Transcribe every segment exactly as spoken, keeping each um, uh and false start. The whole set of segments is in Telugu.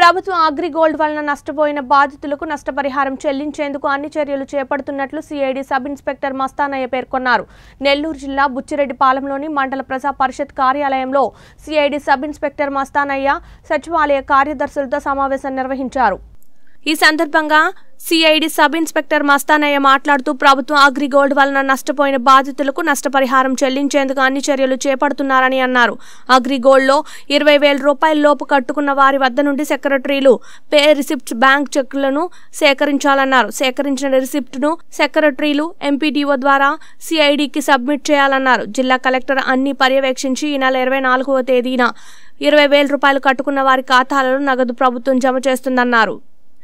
ప్రభుత్వం అగ్రిగోల్డ్ వలన నష్టపోయిన బాధితులకు నష్టపరిహారం చెల్లించేందుకు అన్ని చర్యలు చేపడుతున్నట్లు సిఐడి సబ్ ఇన్స్పెక్టర్ మస్తానయ్య పేర్కొన్నారు. నెల్లూరు జిల్లా బుచ్చిరెడ్డిపాలెంలోని మండల ప్రజా పరిషత్ కార్యాలయంలో సిఐడి సబ్ ఇన్స్పెక్టర్ మస్తానయ్య సచివాలయ కార్యదర్శులతో సమావేశం నిర్వహించారు. ఈ సందర్భంగా సిఐడి సబ్ ఇన్స్పెక్టర్ మస్తానయ్య మాట్లాడుతూ ప్రభుత్వం అగ్రిగోల్డ్ వలన నష్టపోయిన బాధితులకు నష్టపరిహారం చెల్లించేందుకు అన్ని చర్యలు చేపడుతున్నారని అన్నారు. అగ్రిగోల్డ్లో ఇరవై వేల రూపాయల లోపు కట్టుకున్న వారి వద్ద నుండి సెక్రటరీలు పే రిసిప్ట్స్ బ్యాంక్ చెక్కులను సేకరించాలన్నారు. సేకరించిన రిసిప్ట్ను సెక్రటరీలు ఎంపీడీఓ ద్వారా సిఐడికి సబ్మిట్ చేయాలన్నారు. జిల్లా కలెక్టర్ అన్ని పర్యవేక్షించి ఈ నెల ఇరవై నాలుగవ తేదీన ఇరవై వేల రూపాయలు కట్టుకున్న వారి ఖాతాలలో నగదు ప్రభుత్వం జమ చేస్తుందన్నారు.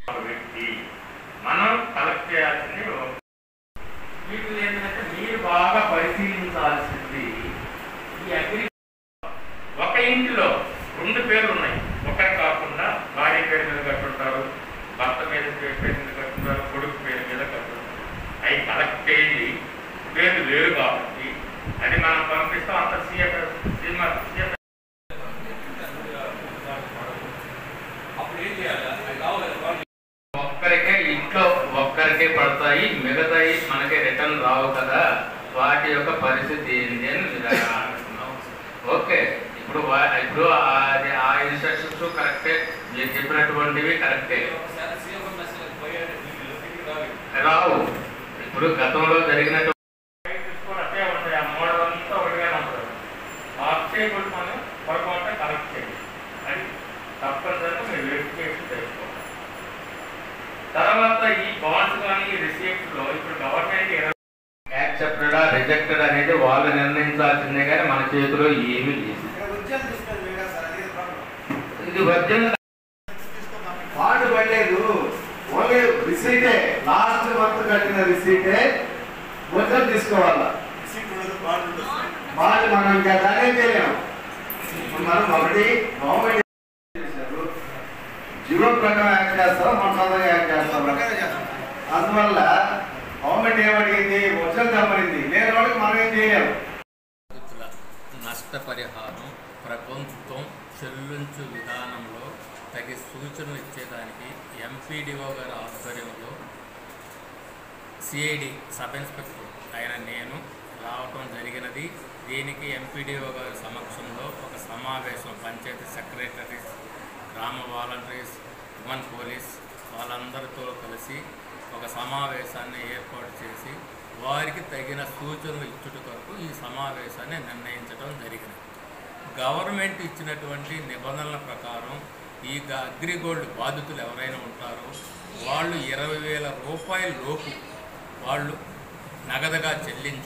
మనం కలెక్ట్ చేయాల్సింది మీకు ఏంటంటే మీరు బాగా పరిశీలించాల్సింది ఈ అగ్రి ఒక ఇంటిలో రెండు పేర్లు ఉన్నాయి. ఒకటి కాకుండా భార్య పేరు మీద కట్టుంటారు, భర్త మీద పేరు మీద కట్టుంటారు, కొడుకు పేరు మీద కట్టుంటారు. అవి కలెక్ట్ చేసి పేర్లు లేరు కాబట్టి అది మనం పంపిస్తాం. అంత సీఎఫ్ సీఎఫ్ అప్పుడు ఏం చేయాలి? ఒక్కరికే ఇంట్లో ఒక్కరికే పడతాయి, మిగతాయి మనకి రిటర్న్ రావు కదా, వాటి యొక్క పరిస్థితి ఏంటి అని మీరు ఓకే. ఇప్పుడు ఇప్పుడు అది ఆ ఇన్స్ట్రక్షన్స్ కరెక్టే, మీరు చెప్పినటువంటివి కరెక్టే రావు. ఇప్పుడు గతంలో జరిగినటువంటి అట్టే ఉంటాయి. ఆ మోడల్ అంతా ఒకటిగానే ఉంటుంది. ఆఫ్ చేయబడి మనం పొరపాటు కరెక్ట్ చేయాలి. అది తప్పనిసరిగా మీరు వెరిఫికేషన్ చేసుకోవాలి. తర్వాత ఈ బాండ్స్ కానీ రిసీప్ట్ లో ఇప్పుడు గవర్నమెంట్ యాక్సెప్టెడా రిజెక్టెడ్ అనేది వాళ్ళు నిర్ణయించాల్సిందే, కానీ మన చేతిలో ఏమీ లేదు. ఇది ఒరిజినల్ బాండ్ పడలేదు, ఓన్లీ రిసీటే, లాస్ట్ మంత్ కట్టిన రిసీటే ఒరిజినల్ తీసుకోవాలా. బాండ్ మనం ఇంకా దానే తెలియము. మనం ఒకటి గవర్నమెంట్ జీవో ప్రకారం యాక్ట్ చేస్తాం, మన సొంతంగా యాక్ట్ చేస్తాం. అందువల్ల గవర్నమెంట్ ఏమడిగింది, ఒరిజినల్ తప్పనింది, లేని వాళ్ళకి మనం ఏం చేయలేము. నష్టపరిహారం ప్రభుత్వం చెల్లించు విధానంలో తగి సూచనలు ఇచ్చేదానికి ఎంపీడీఓ గారి ఆధ్వర్యంలో సిఐడి సబ్ ఇన్స్పెక్టర్ అయిన నేను రావటం జరిగినది. దీనికి ఎంపీడీఓ గారి సమక్షంలో ఒక సమావేశం పంచాయతీ సెక్రటరీస్, గ్రామ వాలంటీర్స్, ఉమెన్ పోలీస్ వాళ్ళందరితో కలిసి ఒక సమావేశాన్ని ఏర్పాటు చేసి వారికి తగిన సూచనలు ఇచ్చుట కొరకు ఈ సమావేశాన్ని నిర్ణయించడం జరిగింది. గవర్నమెంట్ ఇచ్చినటువంటి నిబంధనల ప్రకారం ఈ అగ్రిగోల్డ్ బాధితులు ఎవరైనా ఉంటారో వాళ్ళు ఇరవై వేల రూపాయల లోపు వాళ్ళు నగదుగా చెల్లించి